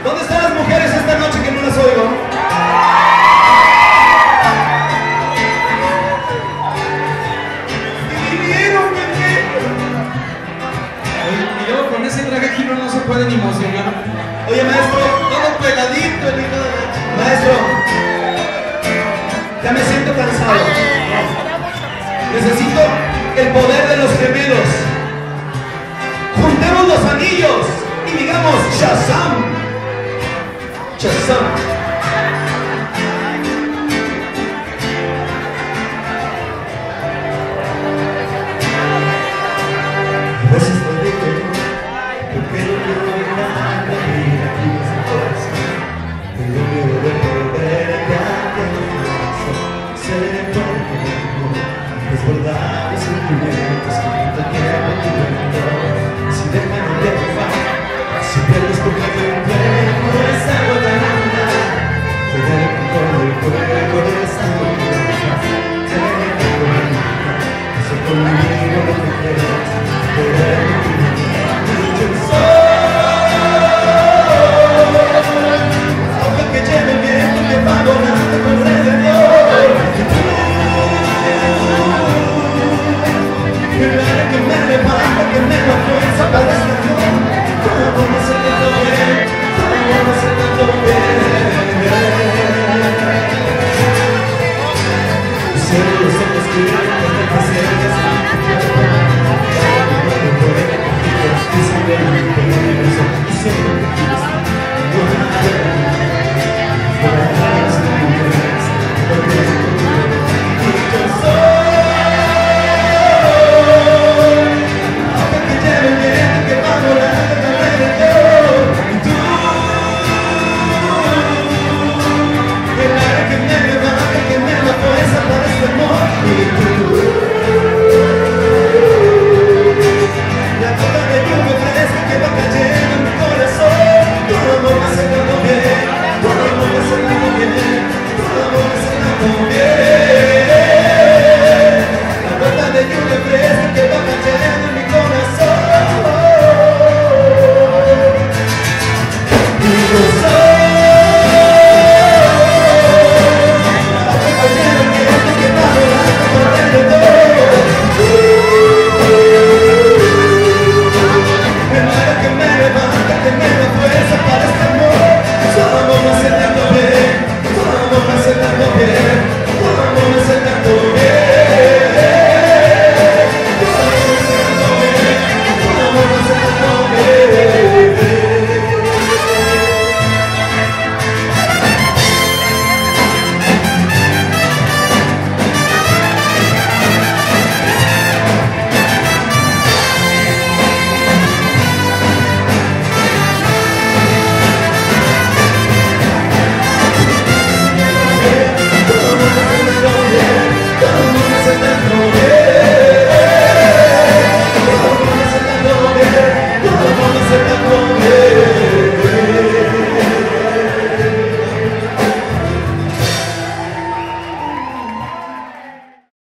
¿Dónde están las mujeres esta noche que no las oigo? Y luego con ese traje aquí no se pueden emocionar. Oye, maestro, Todo pegadito, el hijo de la chica. maestro, ya me siento cansado. Necesito el poder de los gemelos. Juntemos los anillos y digamos Shazam. Shazam. A veces te digo, porque no quiero dejar la vida aquí en mi corazón. Tengo miedo de perder el corazón. Se puede conmigo, desbordar mis sentimientos que tanto tiempo tuve. Si dejan de llevar, si pierdes por completo esa gota, tener el control del juego de esta vida. Tener el control, hacer conmigo lo que quieras. Aunque que lleve el viento que va volando con alrededor, que me hará que me levanta, que me da fuerza para estar yo. Todo me hace tanto bien, todo me hace tanto bien. Cierro los ojos que me paseas. Yeah.